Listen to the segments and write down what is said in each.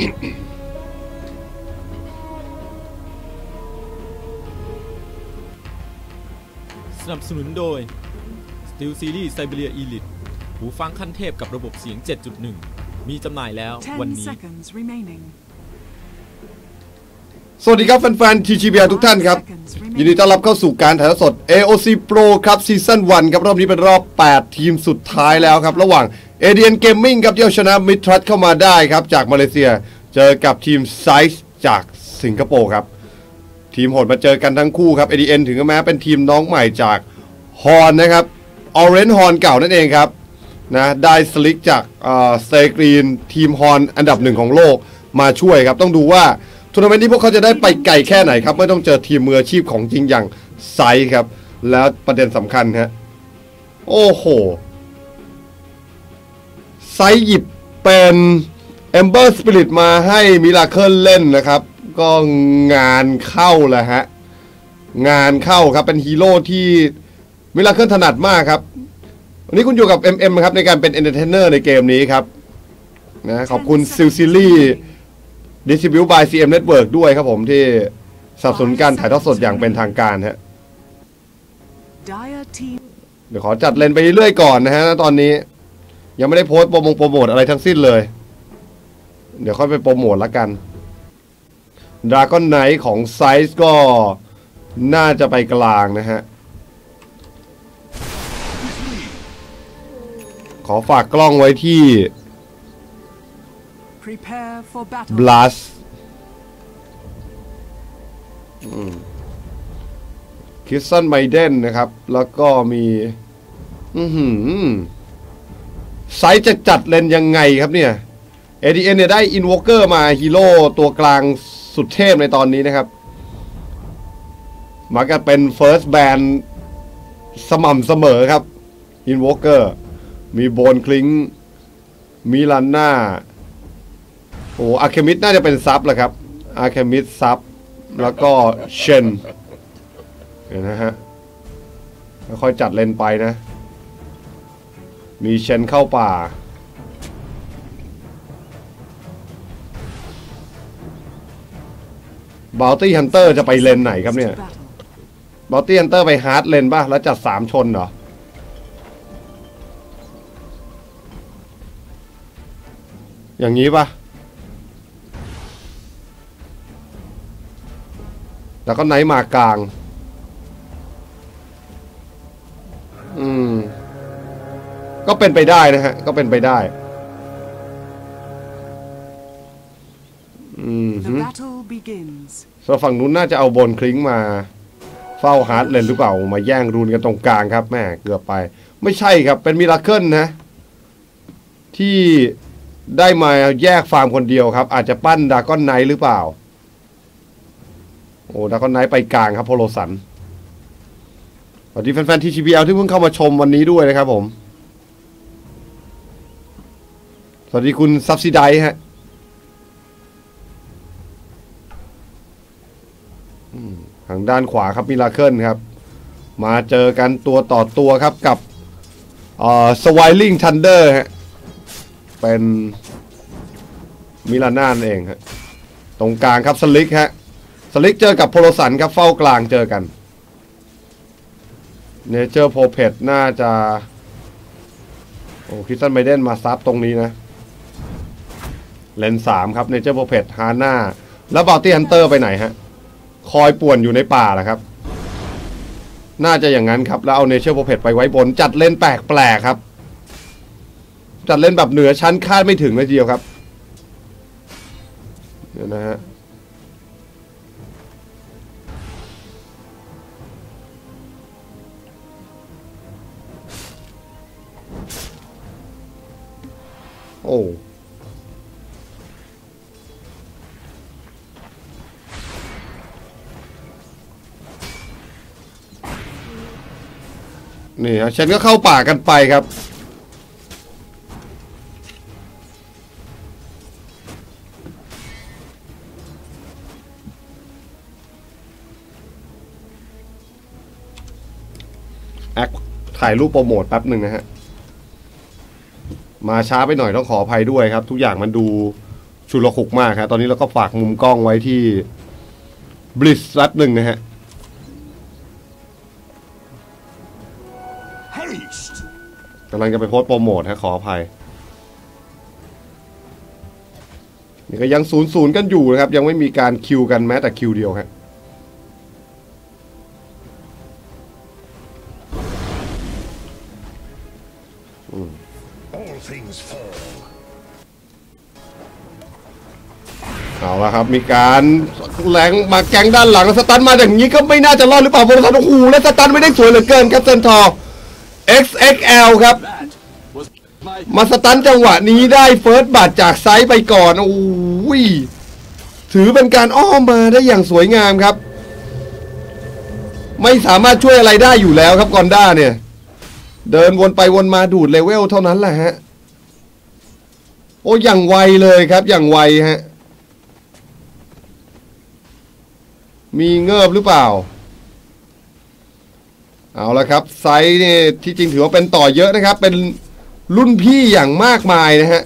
สนับสนุนโดย Steel Series Siberia Elite หูฟังขั้นเทพกับระบบเสียง 7.1 มีจำหน่ายแล้ววันนี้สวัสดีครับแฟนๆ TGBR ทุกท่านครับยินดีต้อนรับเข้าสู่การถ่ายทอดสด AOC Pro ครับซีซั่น1ครับรอบนี้เป็นรอบ 8 ทีมสุดท้ายแล้วครับระหว่าง ADN Gaming ครับที่เอาชนะ Midtrust เข้ามาได้ครับจากมาเลเซียเจอกับทีม Size จากสิงคโปร์ครับทีมโหดมาเจอกันทั้งคู่ครับ ADN ถึงแม้เป็นทีมน้องใหม่จากฮอนนะครับ Orange Horn เก่านั่นเองครับนะได้สลิกจากสเตกรีนทีมฮอนอันดับ1ของโลกมาช่วยครับต้องดูว่าทัวร์นาเมนต์นี้พวกเขาจะได้ไปไกลแค่ไหนครับไม่ต้องเจอทีมมืออาชีพของจริงอย่างไซส์ครับแล้วประเด็นสำคัญฮะโอ้โหไซส์หยิบเป็น Ember Spirit มาให้มิราเคิลเล่นนะครับก็งานเข้าแล้วฮะงานเข้าครับเป็นฮีโร่ที่มิราเคิลถนัดมากครับวันนี้คุณอยู่กับ MM ครับในการเป็นเอนเตอร์เทนเนอร์ในเกมนี้ครับนะขอบคุณซิลซิลี่Distribute by CM Network ด้วยครับผมที่สนับสนุนการถ่ายทอดสดอย่างเป็นทางการฮะเดี๋ยวขอจัดเลนไปเรื่อยก่อนนะฮะตอนนี้ยังไม่ได้โพสต์โปรโมทอะไรทั้งสิ้นเลยเดี๋ยวค่อยไปโปรโมทละกัน Dragon Knight ของ Size ก็น่าจะไปกลางนะฮะขอฝากกล้องไว้ที่Blast คิสซันไมเดนนะครับแล้วก็มีไซส์จะจัดเลนยังไงครับเนี่ย ADN เนี่ยได้ Invoker มาฮีโร่ตัวกลางสุดเทพในตอนนี้นะครับมากันเป็น First Band สม่ำเสมอครับ Invoker มีโบนคลิงมีลันน่าโอ้อาร์เคมิดน่าจะเป็นซับแหละครับอาร์เคมิดซับแล้วก็เชนเห็นนะฮะค่อยจัดเลนไปนะมีเชนเข้าป่าบาวตี้ฮันเตอร์จะไปเลนไหนครับเนี่ยบาวตี้ฮันเตอร์ไปฮาร์ดเลนป่ะแล้วจัด3ชนเหรออย่างนี้ป่ะแล้วก็ไนท์มากลางก็เป็นไปได้นะฮะก็เป็นไปได้ส่วนฝั่งนู้นน่าจะเอาบนคลิงมาเฝ้าฮาร์ดเลนหรือเปล่ามาแย่งรูนกันตรงกลางครับแม่เกือบไปไม่ใช่ครับเป็นมิราเคิลนะที่ได้มาแยกฟาร์มคนเดียวครับอาจจะปั้นดราก้อนไนท์หรือเปล่าโอ้ดราก้อนไนท์ไปกลางครับโพโลสันสวัสดีแฟนๆ TGBL ที่เพิ่งเข้ามาชมวันนี้ด้วยนะครับผมสวัสดีคุณซับซิไดฮะทางด้านขวาครับมิราเคิลครับมาเจอกันตัวต่อตัวครับกับสไวลิงทันเดอร์ฮะเป็นมิลาน่าเองฮะตรงกลางครับสลิกฮะสลิกเจอกับโพโลสันครับเฝ้ากลางเจอกันเนเจอร์โพเพตน่าจะโอ้คริสตันไมเดนมาซับตรงนี้นะเลน3ครับเนเจอร์โพเพตฮาน่าแล้วบาวตี้ฮันเตอร์ไปไหนฮะคอยป่วนอยู่ในป่าแหละครับน่าจะอย่างนั้นครับแล้วเอาเนเจอร์โพเพตไปไว้บนจัดเล่นแปลกๆครับจัดเล่นแบบเหนือชั้นคาดไม่ถึงเลยทีเดียวครับเดี๋ยวนะฮะโอ้นี่ฮะฉันก็เข้าป่ากันไปครับถ่ายรูปโปรโมทแป๊บหนึ่งนะฮะมาช้าไปหน่อยต้องขออภัยด้วยครับทุกอย่างมันดูชุลมุนมากครับตอนนี้เราก็ฝากมุมกล้องไว้ที่บลิสแป๊บหนึ่งนะฮะกำลังจะไปโพสต์โปรโมทฮะขออภัยนี่ก็ยัง0-0กันอยู่นะครับยังไม่มีการคิวกันแม้แต่คิวเดียวครับเอาละครับมีการแหลงมาแกงด้านหลังสตันมาอย่างนี้ก็ไม่น่าจะรอดหรือเปล่าโบนัสโอ้โหและสตันไม่ได้สวยเหลือเกินครับเซนทอร์ XXL ครับมาสตันจังหวะนี้ได้เฟิร์สบัตจากไซด์ไปก่อนโอ้ยถือเป็นการอ้อมมาได้อย่างสวยงามครับไม่สามารถช่วยอะไรได้อยู่แล้วครับกอนด้าเนี่ยเดินวนไปวนมาดูดเลเวลเท่านั้นแหละฮะโอ้อย่างไวเลยครับอย่างไวฮะมีเงิบหรือเปล่าเอาละครับไซส์เนี่ยที่จริงถือว่าเป็นต่อเยอะนะครับเป็นรุ่นพี่อย่างมากมายนะฮะ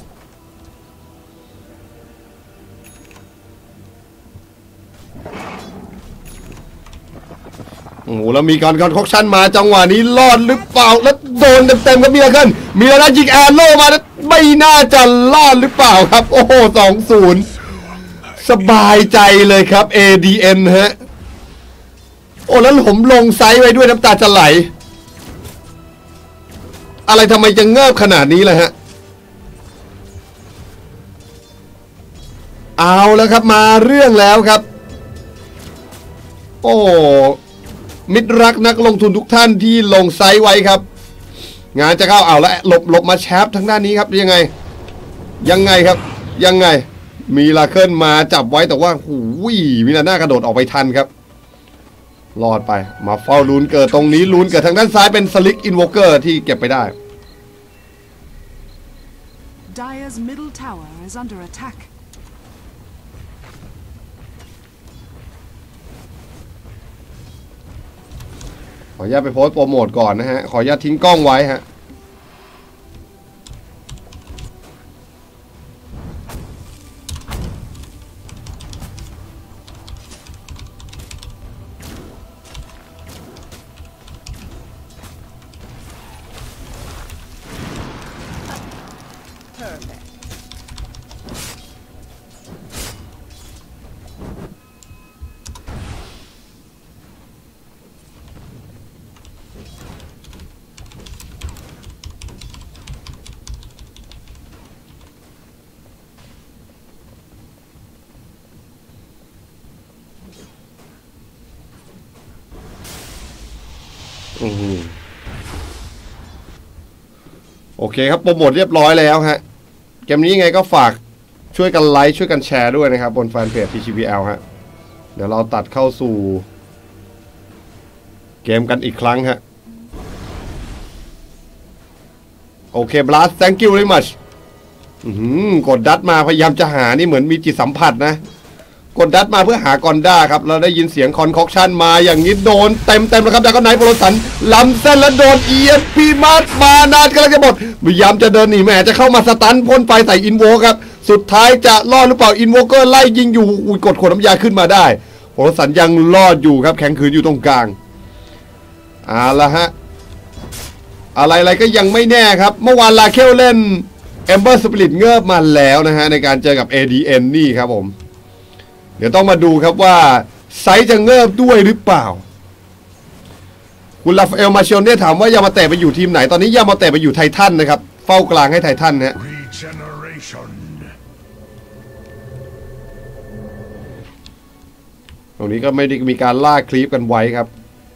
โอ้โหแล้วมีการคอกชั่นมาจังหวะนี้รอดหรือเปล่าแล้วโดนเต็มๆครับมีอะไรขึ้นมีอะไรยิงแอร์โลมาไม่น่าจะรอดหรือเปล่าครับโอ้โห2-0สบายใจเลยครับ ADN ฮะโอ้แล้วผมลงไซส์ไว้ด้วยน้ำตาจะไหลอะไรทำไมจะเงิบขนาดนี้ล่ะฮะเอาแล้วครับมาเรื่องแล้วครับโอ้มิตรรักนักลงทุนทุกท่านที่ลงไซส์ไว้ครับงานจะเข้าเอาแล้วหลบมาแชปทางด้านนี้ครับยังไงครับยังไงมีลาเคิลมาจับไว้แต่ว่าหูยมิลาน่ากระโดดออกไปทันครับรอดไปมาเฝ้าลุ้นเกิดตรงนี้ลุ้นเกิดทางด้านซ้ายเป็นสลิกอินโวเกอร์ที่เก็บไปได้ Dire's middle tower is under attack. ขออนุญาตไปโพสต์โปรโมทก่อนนะฮะขออนุญาตทิ้งกล้องไว้ฮะโอเคครับโปรโมทเรียบร้อยแล้วฮะเกมนี้ยังไงก็ฝากช่วยกันไลค์ช่วยกันแชร์ด้วยนะครับบนแฟนเพจ TGBL ฮะเดี๋ยวเราตัดเข้าสู่เกมกันอีกครั้งฮะโอเคบลัส thank you very much กดดัดมาพยายามจะหานี่เหมือนมีจิตสัมผัสนะกดดัดมาเพื่อหากอนด้าครับเราได้ยินเสียงคอนคอกชั่นมาอย่างนี้โดนเต็มแล้วครับจากก็ไหนโปรสันล้ำเส้นแล้วโดน ESP มานานกำลังจะหมดพยายามจะเดินหนีแม่จะเข้ามาสตันพ่นไฟใส่อินโวครับสุดท้ายจะรอดหรือเปล่าอินโวเกอร์ไล่ยิงอยู่กดขวดน้ำยาขึ้นมาได้โปรสันยังรอดอยู่ครับแข็งขืนอยู่ตรงกลางละฮะอะไรก็ยังไม่แน่ครับเมื่อวานลาเคลเล่นเอมเบอร์สปิริตเงือบมาแล้วนะฮะในการเจอกับ ADN นี่ครับผมเดี๋ยวต้องมาดูครับว่าไซส์จะเงิบด้วยหรือเปล่าคุณลาฟาเอลมาเชลเนี่ยถามว่ายามาเตะไปอยู่ทีมไหนตอนนี้ยามาเตะไปอยู่ไททันนะครับเฝ้ากลางให้ไททันนะฮะตรงนี้ก็ไม่ได้มีการล่าคลิปกันไว้ครับ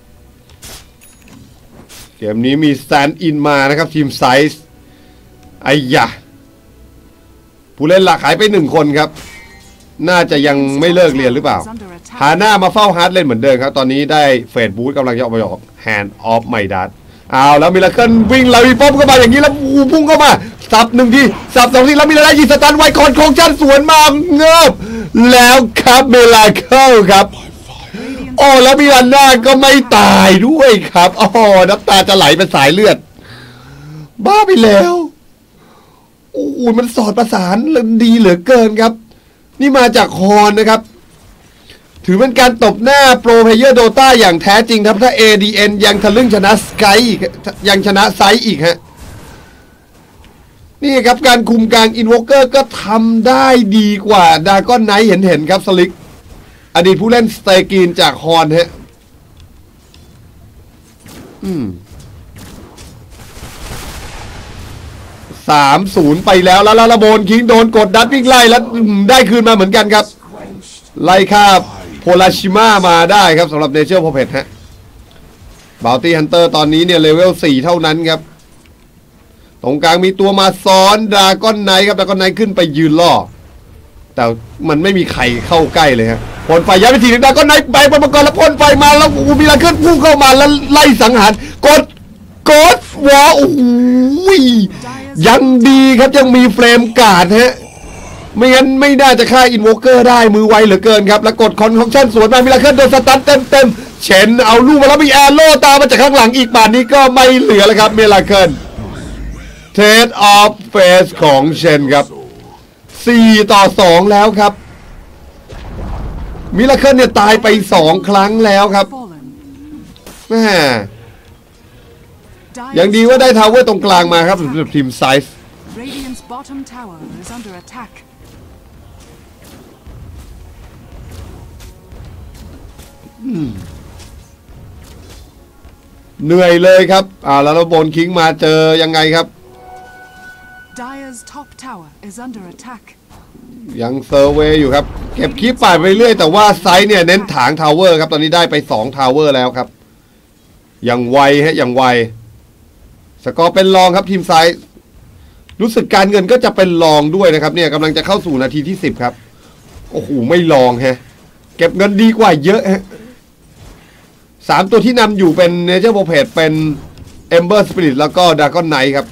เกมนี้มีสแตนด์อินมานะครับทีมไซส์ไอ้ยะผู้เล่นหลักหายไป1คนครับน่าจะยังไม่เลิกเรียนหรือเปล่าฮาน่ามาเฝ้าฮาร์ดเล่นเหมือนเดิมครับตอนนี้ได้เฟดบูธกำลังจะออกแฮนด์ออฟไมดัสเอาแล้วมิลาเคิลวิ่งลาวีป๊อปเข้ามาอย่างนี้แล้วพุ่งเข้ามาสับ1ทีสับ2ทีแล้วมิลาน่ายิงสตันไว้คอนโคงชั่นสวนมาเงือบแล้วครับมิลาเคิลครับโอ้แล้วมิลาน่าก็ไม่ตายด้วยครับโอ้น้ำตาจะไหลเป็นสายเลือดบ้าไปแล้วโอ้มันสอดประสานดีเหลือเกินครับนี่มาจากฮอนนะครับถือเป็นการตบหน้าโปรเพลเยอร์โดตาอย่างแท้จริงครับถ้า ADN ยังทะลึ่งชนะสกายอีกยังชนะไซส์อีกฮะนี่ครับการคุมกลางอินวอล์กเกอร์ก็ทำได้ดีกว่าดาก้อนไนท์เห็นครับสลิกอดีตผู้เล่นสเตกีนจากฮอนฮะ3-0ไปแล้วระโบนคิงโดนกดดันวิ่งไล่แล้วได้คืนมาเหมือนกันครับไล่ฆ่าโพลาชิมามาได้ครับสำหรับเนเจอร์พอเพทฮะบาวตี้ฮันเตอร์ตอนนี้เนี่ยเลเวล4เท่านั้นครับตรงกลางมีตัวมาซ้อนดราก้อนไนท์ครับดราก้อนไนท์ขึ้นไปยืนล่อแต่มันไม่มีใครเข้าใกล้เลยฮะพ่นไฟย้ายไปทีนึงดราก้อนไนท์ไปบนมังกรแล้วพ่นไฟมาแล้วมีอะไรขึ้นพุ่งเข้ามาแล้วไล่สังหารกดวอโอ้โหยังดีครับยังมีเฟรมการ์ดฮะไม่งั้นไม่น่าจะฆ่าอินโวเกอร์ได้มือไวเหลือเกินครับแล้วกดคอนคชั่นสวนมามิลาเคิลโดนสตันเต็มเฉนเอาลูกมาแล้วมีแอโร่ตามมาจากข้างหลังอีกป่านนี้ก็ไม่เหลือแล้วครับมิลาเคิลเทสออฟเฟสของเชนครับ4-2แล้วครับมิลาเคิลเนี่ยตายไป2ครั้งแล้วครับแม่ยังดีว่าได้ทาวเวอร์ตรงกลางมาครับสำหรับทีมไซส์เหนื่อยเลยครับแล้วโบนคิงมาเจอยังไงครับยังเซอร์เวย์อยู่ครับเก็บคีปป่ายไปเรื่อยแต่ว่าไซส์เนี่ยเน้นถางทาวเวอร์ครับตอนนี้ได้ไป2ทาวเวอร์แล้วครับอย่างไวฮะอย่างไวสกอร์เป็นรองครับทีมไซส์รู้สึกการเงินก็จะเป็นรองด้วยนะครับเนี่ยกำลังจะเข้าสู่นาทีที่10ครับโอ้โหไม่รองฮะเก็บเงินดีกว่าเยอะฮะ3ตัวที่นำอยู่เป็นเนเจอร์โปรเพทเป็นเอมเบอร์สปิริตแล้วก็ดราก้อนไนท์ครับ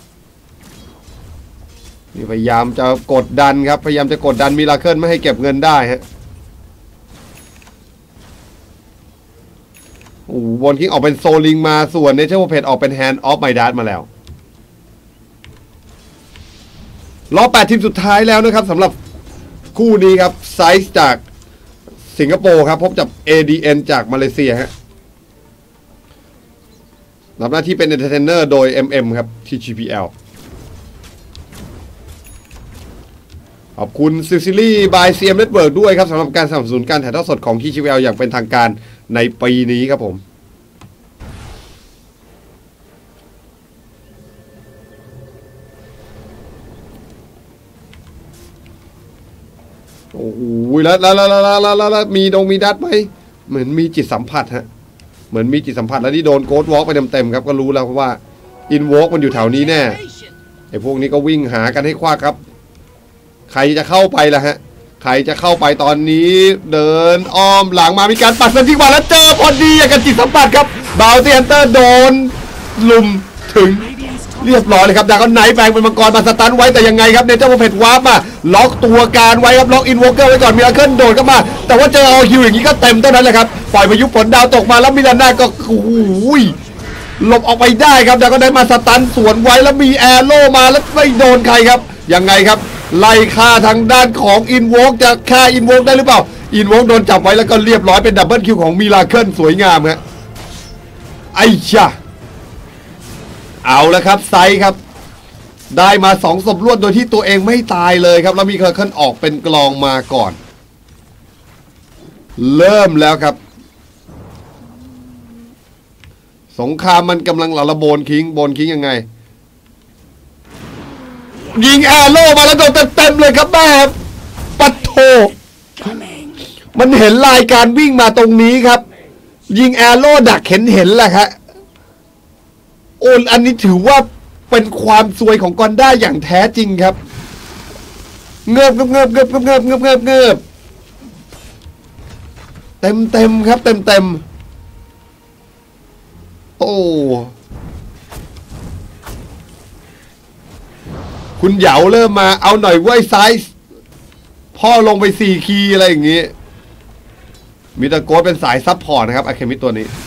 นี่พยายามจะกดดันครับพยายามจะกดดันมิราเคิลไม่ให้เก็บเงินได้ฮะโอ้บอลคิงออกเป็นโซลิงมาส่วนเนเจอร์โปรเพทออกเป็นแฮนด์ออฟไมดัสมาแล้วรอบ8ทีมสุดท้ายแล้วนะครับสำหรับคู่นี้ครับไซส์จากสิงคโปร์ครับพบกับ ADN จากมาเลเซียฮะรับหน้าที่เป็นเอนเตอร์เทนเนอร์โดย MM ครับ TGPL ขอบคุณซิลซิลี่บาย CM Network ด้วยครับสำหรับการสนับสนุนการถ่ายทอดสดของ TGPL อย่างเป็นทางการในปีนี้ครับผมโอ้โหแล้วมีดัดไหมเหมือนมีจิตสัมผัสฮะเหมือนมีจิตสัมผัสแล้วที่โดนโกดวอล์กไปเต็มๆครับก็รู้แล้วว่าอินวอล์กมันอยู่แถวนี้แน่ไอ้พวกนี้ก็วิ่งหากันให้คว้าครับใครจะเข้าไปล่ะฮะใครจะเข้าไปตอนนี้เดินอ้อมหลังมามีการปัดสันติวาแล้วเจอพอดีอย่างกับจิตสัมผัสครับบาวตี้ฮันเตอร์โดนลุมถึงเรียบร้อยเลยครับดาก้อนไนท์แปลงเป็นมังกรมาสตันไว้แต่ยังไงครับเนเจอร์โปรเพทวาร์ปมาล็อกตัวการไว้ครับล็อกอินวอล์กเกอร์ไว้ก่อนมิราเคิลโดดเข้ามาแต่ว่าเจอเอาคิวอย่างนี้ก็เต็มเท่านั้นแหละครับปล่อยพายุฝนดาวตกมาแล้วมิลาน่าก็โอ้โหหลบออกไปได้ครับดาก้อนไนท์มาสตันสวนไว้แล้วมีแอโร่มาแล้วไม่โดนใครครับยังไงครับไล่ฆ่าทางด้านของอินวอล์กจะฆ่าอินวอล์กได้หรือเปล่าอินวอล์กโดนจับไว้แล้วก็เรียบร้อยเป็นดับเบิลคิวของมิราเคิลสวยงามฮะไอ้ชะเอาแล้วครับไซส์ครับได้มา2ศพรวดโดยที่ตัวเองไม่ตายเลยครับแล้วมีเคอร์เคิลออกเป็นกลองมาก่อนเริ่มแล้วครับสงครามมันกำลังระโบนคิงยังไงยิงแอโร่มาแล้วโดนเต็มเลยครับแม่ปัดโถมันเห็นลายการวิ่งมาตรงนี้ครับยิงแอโร่ดักเห็นแหละครับโอนอันนี้ถือว่าเป็นความซวยของกอนด้าอย่างแท้จริงครับเงือบเต็มครับเต็มโอ้คุณเหยาเริ่มมาเอาหน่อยไว้ไซส์พ่อลงไป4คีย์อะไรอย่างงี้มีตะโกนเป็นสายซับพอร์ตนะครับอะเคมิตัวนี้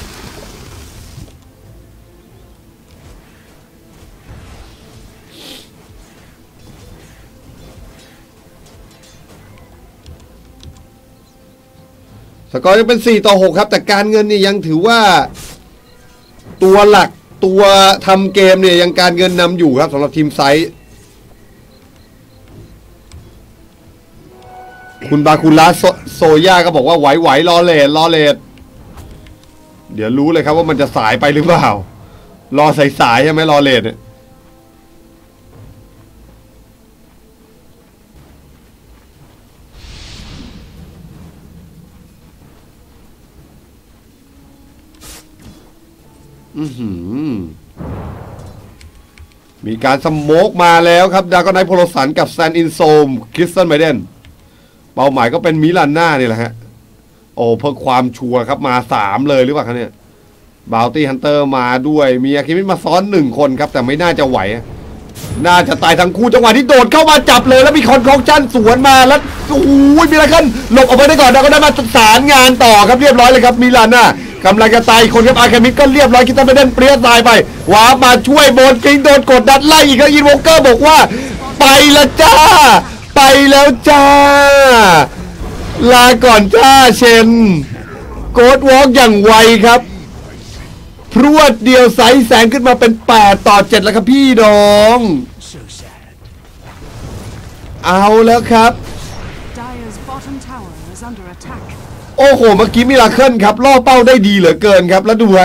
สกอร์ยังเป็น4-6ครับแต่การเงินเนี่ยยังถือว่าตัวหลักตัวทำเกมเนี่ยยังการเงินนำอยู่ครับสำหรับทีมไซส์คุณบาคูลัสโซย่าก็บอกว่าไหวรอเลดเดี๋ยวรู้เลยครับว่ามันจะสายไปหรือเปล่ารอสายใช่ไหมรอเลดเนี่ยมีการสโมกมาแล้วครับดากอนไนท์โพโลสันกับแซนอินโซมคริสตันไมเดนเป้าหมายก็เป็นมิลานน่านี่แหละฮะโอ้เพื่อความชัวร์ครับมา3เลยหรือเปล่าครับเนี่ยบาวตี้ฮันเตอร์มาด้วยมีอาคิมิมาซ้อน1คนครับแต่ไม่น่าจะไหวน่าจะตายทั้งคู่จังหวะที่โดดเข้ามาจับเลยแล้วมีคอนคองชั่นสวนมาแล้วโอ้ยมีอะไรกันหลบออกไปได้ก่อนดากอนไนท์มาสานงานต่อครับเรียบร้อยเลยครับมิลานน่ากำลังจะตายคนครับอาร์เคมิดก็เรียบร้อยคิดว่าไม่ได้เปรี้ยตายไปวาร์ปมาช่วยโบนกิงโดนกดดันไล่อีกแล้วอินวอเกอร์บอกว่าไปละจ้าไปแล้วจ้าลาก่อนจ้าเชนโกดวอล์กอย่างไวครับพรวดเดียวไซส์แสงขึ้นมาเป็น8-7แล้วครับพี่น้องเอาแล้วครับ Dire's bottom tower is under attack. โอ้โหเมื่อกี้มิราเคิลครับล่อเป้าได้ดีเหลือเกินครับแล้วดูฮะ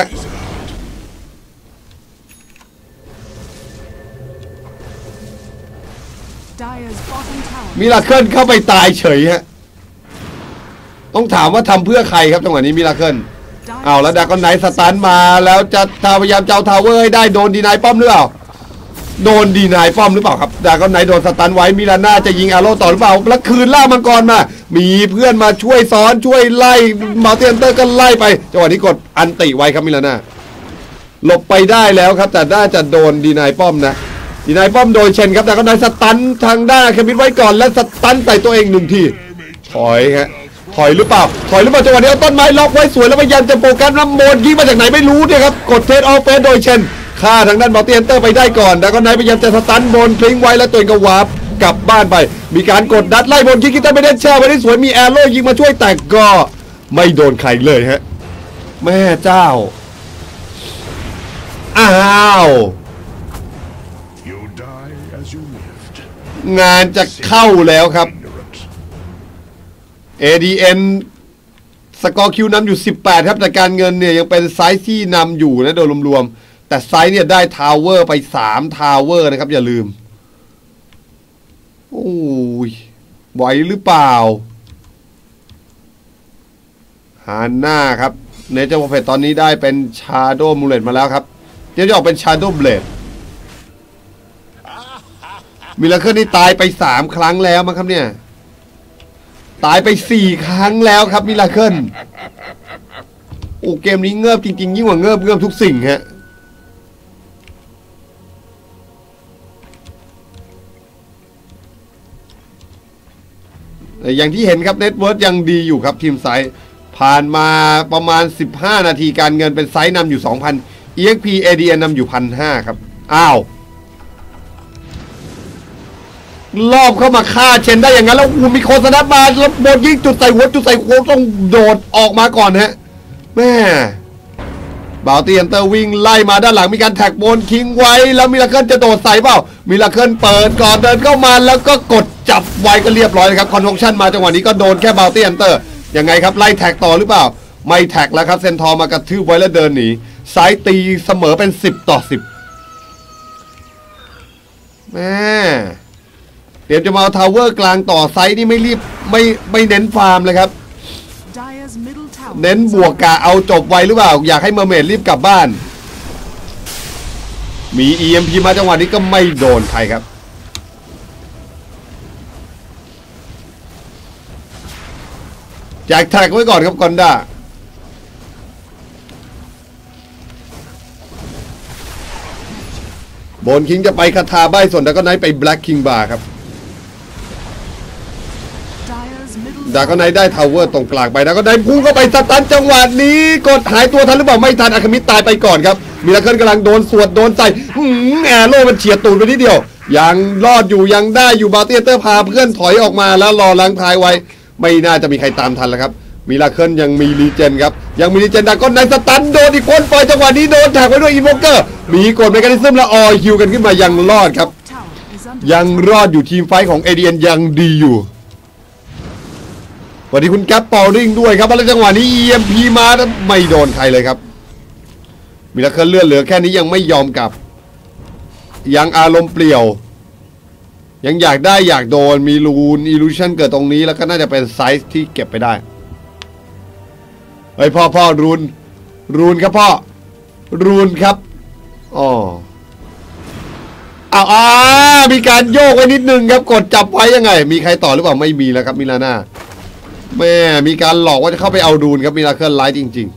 Dire's bottom tower. มิราเคิลเข้าไปตายเฉยฮะต้องถามว่าทำเพื่อใครครับจังหวะนี้มิราเคิลเอาแล้วดากอนไนท์สตันมาแล้วจะพยายามเจ้าทาวเวอร์ให้ได้โดนดีนายป้อมหรือเปล่าโดนดีนายป้อมหรือเปล่าครับดากอนไนท์โดนสตันไว้มิลาน่าจะยิงอาโร่ต่อหรือเปล่าแล้วคืนล่ามังกรมามีเพื่อนมาช่วยซ้อนช่วยไล่มาเตียนเตอร์ก็ไล่ไปจังหวะนี้กดอันติไว้ครับมิลาน่าหลบไปได้แล้วครับแต่น่าจะโดนดีนายป้อมนะดีนายป้อมโดยเชนครับดากอนไนท์สตันทางด้านเคมิดไว้ก่อนและสตันใส่ตัวเอง1ทีถอยฮะถอยหรือเปล่าจังหวะนี้เอาต้นไม้ล็อกไว้สวยแล้วพยายามจะโฟกัสน้ำโมนยิงมาจากไหนไม่รู้เนี่ยครับกดเทสออฟเฟสโดยเชนฆ่าทางด้านบอลเตียนเตอร์ไปได้ก่อนแล้วก็นายพยายามจะสตันบนพลิงไว้แล้วตัวเองก็วาร์ปกลับบ้านไปมีการกดดัดไล่บนคิกตันไม่ได้แช่ไปได้สวยมีแอโร่ยิงมาช่วยแต่ก็ไม่โดนใครเลยฮะแม่เจ้าอ้าวงานจะเข้าแล้วครับ ADN สกอร์คิวนำอยู่18ครับแต่การเงินเนี่ยยังเป็นไซส์ที่นำอยู่นะโดยรวมๆแต่ไซส์เนี่ยได้ทาวเวอร์ไป3ทาวเวอร์นะครับอย่าลืมโอ้ยไหวหรือเปล่าฮาน่าครับเนเจอร์โปรเฟตตอนนี้ได้เป็นชาโดว์มูเลตมาแล้วครับเดี๋ยวจะออกเป็นชาโดว์เบลดมิราเคิลนี่ตายไป3ครั้งแล้วมั้งครับเนี่ยตายไป4ครั้งแล้วครับมิราเคิลโอ้เกมนี้เงือบจริงๆยิ่งกว่าเงือบทุกสิ่งฮะอย่างที่เห็นครับเน็ตเวิร์ธยังดีอยู่ครับทีมไซส์ผ่านมาประมาณ15นาทีการเงินเป็นไซส์นำอยู่ 2,000 EXP ADN นำอยู่ 1,500 ครับอ้าวรอบเข้ามาฆ่าเชนได้อย่างนั้นแล้วมีโคสนัดมาแล้วโดนยิงจุดใส่หัวต้องโดดออกมาก่อนฮะแม่บาวตี้ฮันเตอร์วิ่งไล่มาด้านหลังมีการแท็กบนคิงไว้แล้วมิราเคิลจะโดดใส่เปล่ามิราเคิลเปิดก่อนเดินเข้ามาแล้วก็กดจับไว้ก็เรียบร้อยเลยครับคอนโทรชั่นมาจังหวะนี้ก็โดนแค่บาวตี้ฮันเตอร์ยังไงครับไล่แท็กต่อหรือเปล่าไม่แท็กแล้วครับเซนทอร์มากระทืบไว้แล้วเดินหนีซ้ายตีเสมอเป็น10-10แม่เดี๋ยวจะมาเอาทาวเวอร์กลางต่อไซส์นี่ไม่รีบไม่เน้นฟาร์มเลยครับเน้นบวกกะเอาจบไวหรือเปล่าอยากให้เมอร์เมดรีบกลับบ้านมี EMP มาจังหวะนี้ก็ไม่โดนใครครับแจกแท็กไว้ก่อนครับกอนด้าบนคิงจะไปคาถาใบส่วนดากอนไนท์ไปแบล็กคิงบาร์ครับดากอนไนท์ได้ทาวเวอร์ตรงกลางไปดากอนไนท์พุ่งเข้าไปสตันจังหวะนี้กดหายตัวทันหรือเปล่าไม่ทันอาคามิตายไปก่อนครับมิราเคิลกำลังโดนสวดโดนใส่แอโร่มันเฉียดตูดไปนิดเดียวยังรอดอยู่ยังได้อยู่บาเตียเตอร์พาเพื่อนถอยออกมาแล้วรอล้างท้ายไว้ไม่น่าจะมีใครตามทันแล้วครับมิราเคิลยังมีรีเจนครับยังมีรีเจนดากอนในสตันโดนอีกคนปล่อยจังหวะนี้โดนแท็กไว้ด้วยอินโวเกอร์มีกดเมกานิซึมแล้วออยคิวกันขึ้นมายังรอดครับ Tower is under ยังรอดอยู่ทีมไฟท์ของเอเดียนยังดีอยู่สวัสดีคุณแก๊ปเปาริงด้วยครับแล้วจังหวะนี้ EMP มาไม่โดนใครเลยครับมิราเคิลเลือดเหลือแค่นี้ยังไม่ยอมกลับยังอารมณ์เปลี่ยวยังอยากได้อยากโดนมีรูนอิลูชันเกิดตรงนี้แล้วก็น่าจะเป็นไซส์ที่เก็บไปได้เฮ้ยพ่อรูนครับพ่อรูนครับอ๋อมีการโยกไว้นิดนึงครับกดจับไว้ยังไงมีใครต่อหรือเปล่าไม่มีแล้วครับมิลาน่าแม่มีการหลอกว่าจะเข้าไปเอารูนครับมิราเคิลไลท์จริง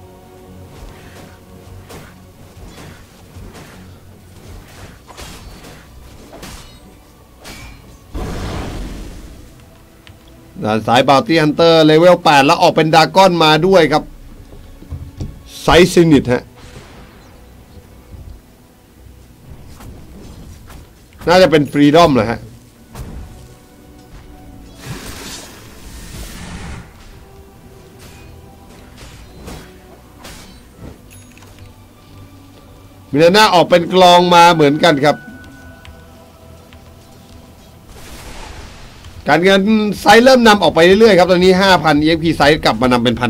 ๆด้านสายบาวตี้ฮันเตอร์เลเวล 8แล้วออกเป็นดากอนมาด้วยครับไซซินิตฮะน่าจะเป็นฟรีดอมเหรอฮะมิลาน่าออกเป็นกลองมาเหมือนกันครับการเงินไซส์เริ่มนำออกไปเรื่อยๆครับตอนนี้ 5,000 EXP ไซส์กลับมานำเป็น 1,500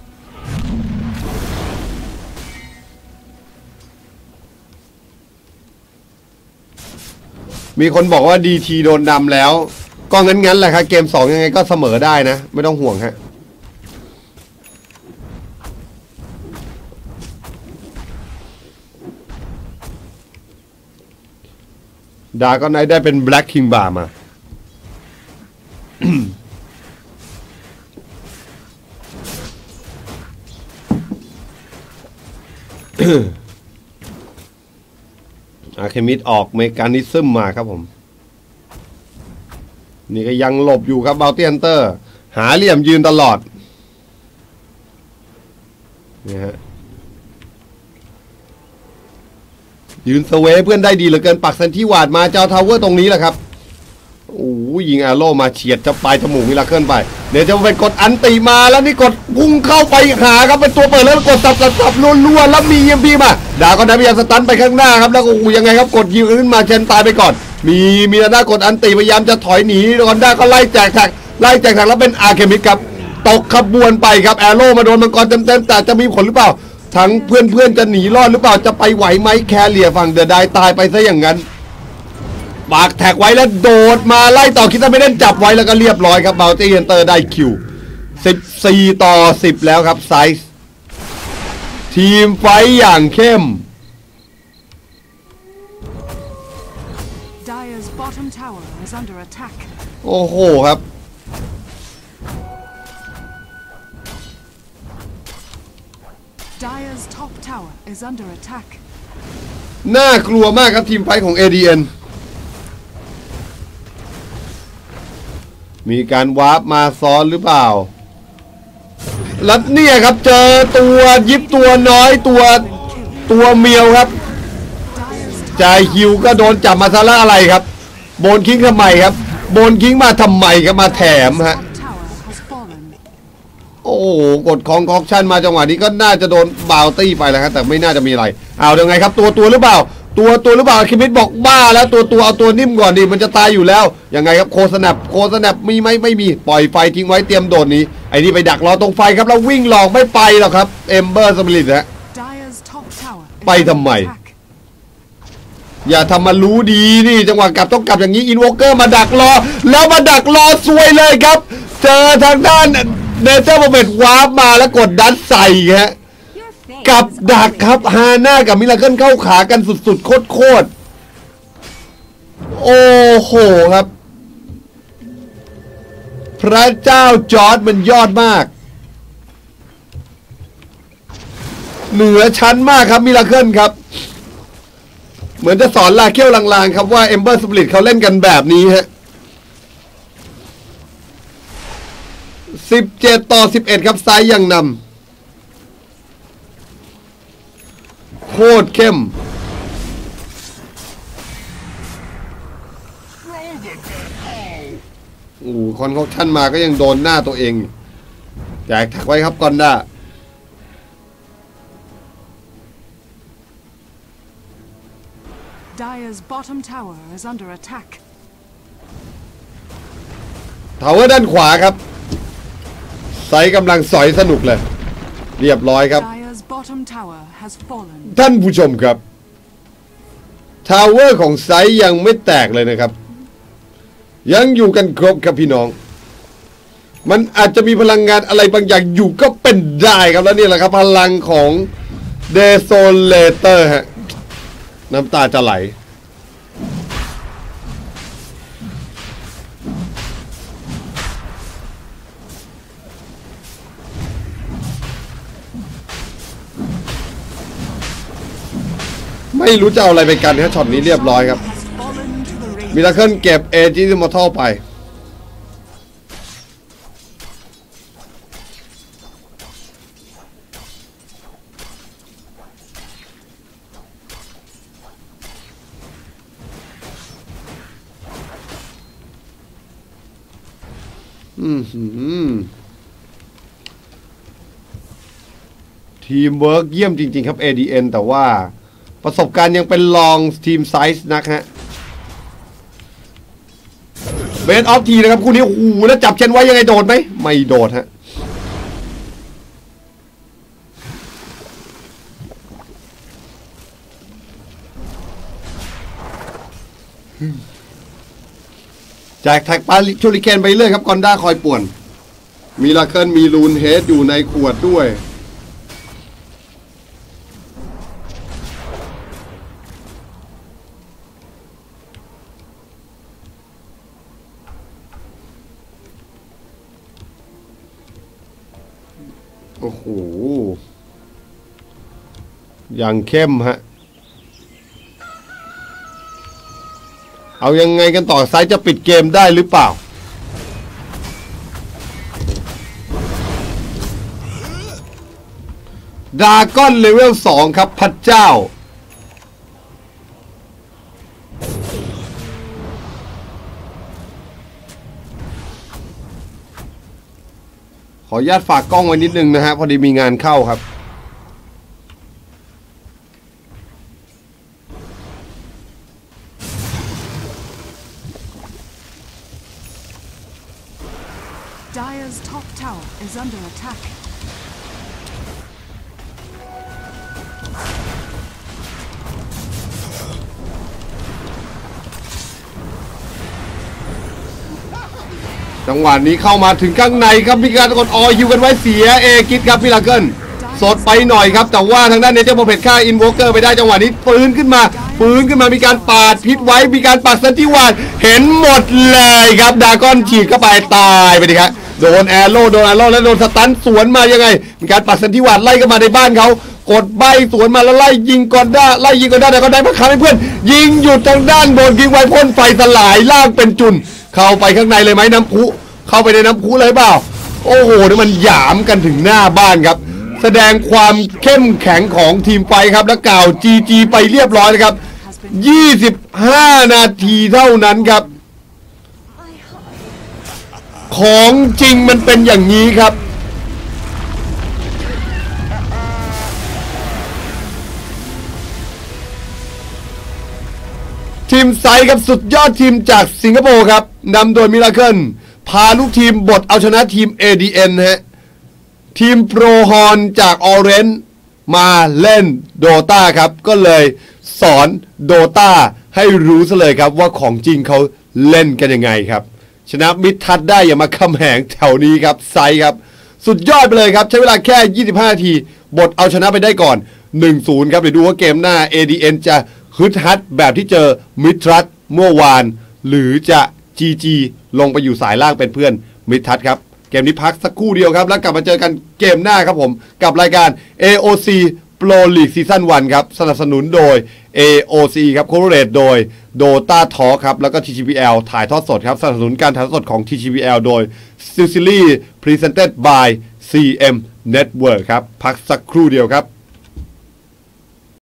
มีคนบอกว่า DT โดนนำแล้วก็งั้นแหละครับเกม 2 ยังไงก็เสมอได้นะไม่ต้องห่วงฮะดาก็ได้เป็น Black King Bar มา อาร์เคมิดออกเมกานิซึมมาครับผมนี่ก็ยังหลบอยู่ครับบาวตี้ฮันเตอร์หาเหลี่ยมยืนตลอดนี่ฮะยืนสเวเพื่อนได้ดีเหลือเกินปักเซนที่วาดมาเจ้าทาวเวอร์ตรงนี้แหละครับโอ้ยิงอาโร่มาเฉียดจะปลายจมูกมิราเคิลไปเดี๋ยวจะเป็นกดอันติมาแล้วนี่กดพุ่งเข้าไปหาครับเป็นตัวเปิดแล้วกดสับรัวๆแล้วมีEMPมาด่าก็ได้พยายามสตันไปข้างหน้าครับแล้วก็ยังไงครับกดยิงขึ้นมาเชนตายไปก่อนมีนาด้ากดอันติพยายามจะถอยหนีก่อนด้าก็ไล่แจกแท็กแล้วเป็นอาร์เคมิดครับตกขบวนไปครับแอโร่มาโดนมังกรเต็มๆแต่จะมีผลหรือเปล่าทั้งเพื่อนๆจะหนีรอดหรือเปล่าจะไปไหวไหมแคเรียฝั่งเดอะไดตายไปซะอย่างนั้นปากแท็กไว้แล้วโดดมาไล่ต่อคิดว่าไม่เล่นจับไว้แล้วก็เรียบร้อยครับบาวตี้ฮันเตอร์ได้คิว14-10แล้วครับไซส์ทีมไฟอย่างเข้ม Dire's bottom tower is under attack. โอ้โหครับ Dire's top tower is under attack. น่ากลัวมากครับทีมไฟของ ADN มีการวาร์ปมาซ้อนหรือเปล่าแล้วเนี่ยครับเจอตัวยิบตัวน้อยตัวเมียวครับ Dire's จ่ายคิวก็โดนจับมาซะแล้วอะไรครับโบนคิงทำไมครับโบนคิงมาทำไมครับมาแถมฮะ top tower has fallen. โอ้โหกดของคอกชั่นมาจังหวะนี้ก็น่าจะโดนบาวตี้ไปแล้วครับแต่ไม่น่าจะมีอะไรเอายังไงครับตัวหรือเปล่าตัวหรือเปล่าคิมิดบอกบ้าแล้วตัวเอาตัวนิ่มก่อนดิมันจะตายอยู่แล้วยังไงครับโคสแนปมีไหมไม่มีปล่อยไฟทิ้งไว้เตรียมโดดนี้ไอ้นี่ไปดักรอตรงไฟครับแล้ววิ่งหลอกไม่ไปหรอกครับเอมเบอร์สปิริตฮะ Dire's top tower is ไปทำไม under attack. อย่าทำมารู้ดีนี่จังหวะกลับต้องกลับอย่างนี้อินวอเกอร์มาดักรอแล้วมาดักรอซวยเลยครับเจอทางด้านเนเธอร์โมเมนต์วาร์ปมาแล้วกดดันใส่ฮะกับดักครับฮาน่ากับมิราเคิลเข้าขากันสุดๆโคตรโอ้โหครับพระเจ้าจอร์จมันยอดมากเหนือชั้นมากครับมิราเคิลครับเหมือนจะสอนลาเคี้ยวลางๆครับว่าเอมเบอร์สปิริตเขาเล่นกันแบบนี้ฮะ17-11ครับซ้ายยังนำโคตรเข้มโอ้คอนคอกชั่นมาก็ยังโดนหน้าตัวเองแจกแท็กไว้ครับก่อนด้า Dire's bottom tower is under attack. ทาวเวอร์ด้านขวาครับไซกำลังสอยสนุกเลยเรียบร้อยครับ Dire's bottom tower has fallen. ท่านผู้ชมครับทาวเวอร์ของไซยังไม่แตกเลยนะครับยังอยู่กันครบครับพี่น้องมันอาจจะมีพลังงานอะไรบางอย่างอยู่ก็เป็นได้ครับแล้วนี่แหละครับพลังของเดโซเลเตอร์ฮะน้ำตาจะไหลไม่รู้จะเอาอะไรไปกันฮะช็อตนี้เรียบร้อยครับ Has fallen to the race. มิราเคิลเก็บเอจิมอร์ทัลไปทีมเวิร์กเยี่ยมจริงๆครับ ADN แต่ว่าประสบการณ์ยังเป็นรองทีมไซส์นักฮะเบสออฟทีนะครับคู่นี้โอ้โหแล้วจับเชนไว้ยังไงโดดไหมไม่โดดฮะแจกแท็กปาชูริเคนไปเรื่อยครับกอนด้าคอยป่วนมีลาเคิลมีลูนเฮดอยู่ในขวดด้วยโอ้โหอย่างเข้มฮะเอายังไงกันต่อไซส์จะปิดเกมได้หรือเปล่าดราก้อนเลเวล2ครับพระเจ้าขออนุญาตฝากกล้องไว้นิดนึงนะฮะพอดีมีงานเข้าครับ Dire's top tower is under attack. จังหวะนี้เข้ามาถึงข้างในครับมีการกดออฮิวกันไว้เสียเอกิดครับมิราเคิลสดไปหน่อยครับแต่ว่าทางด้านเนเจอร์โปรเพทฆ่าอินโวเกอร์ไปได้จังหวะนี้ฟื้นขึ้นมามีการปาดพิษไว้มีการปัดสันติวานเห็นหมดเลยครับดราก้อนฉีดเข้าไปตายไปดิครับโดนแอโร่แล้วโดนสตันสวนมายังไงมีการปัดสันติวานไล่เข้ามาในบ้านเขากดใบสวนมาแล้วไล่ยิงก่อนได้แต่ก็ได้พระคำให้เพื่อนยิงหยุดทางด้านโดนยิงไว้พ่นไฟสลายล่างเป็นจุนเข้าไปข้างในเลยไหมน้ำพุเข้าไปในน้ำพุเลยเปล่าโอ้โหนี่มันหยามกันถึงหน้าบ้านครับแสดงความเข้มแข็งของทีมไฟครับและกล่าว GG ไปเรียบร้อยนะครับ25 นาทีเท่านั้นครับของจริงมันเป็นอย่างนี้ครับทีมไซครับสุดยอดทีมจากสิงคโปร์ครับนำโดยมิราเคิลพาลูกทีมบทเอาชนะทีม ADN ฮะทีมโปรฮอนจากออเรนจ์มาเล่นโดตาครับก็เลยสอนโดตาให้รู้ซะเลยครับว่าของจริงเขาเล่นกันยังไงครับชนะมิดทัดได้อย่ามาคำแหงแถวนี้ครับไซครับสุดยอดไปเลยครับใช้เวลาแค่25 นาทีบทเอาชนะไปได้ก่อน 1-0 ครับเดี๋ยวดูว่าเกมหน้า ADN จะฮึดฮัดแบบที่เจอมิดทัดเมื่อวานหรือจะ GG ลงไปอยู่สายล่างเป็นเพื่อนมิดทัดครับเกมนี้พักสักครู่เดียวครับแล้วกลับมาเจอกันเกมหน้าครับผมกับรายการ AOC Pro League Season 1 ครับสนับสนุนโดย AOC ครับโคโรเรตโดย Dota Talk ครับแล้วก็ TGPL ถ่ายทอดสดครับสนับสนุนการถ่ายทอดสดของ TGPL โดย Silly Presented by CM Network ครับพักสักครู่เดียวครับ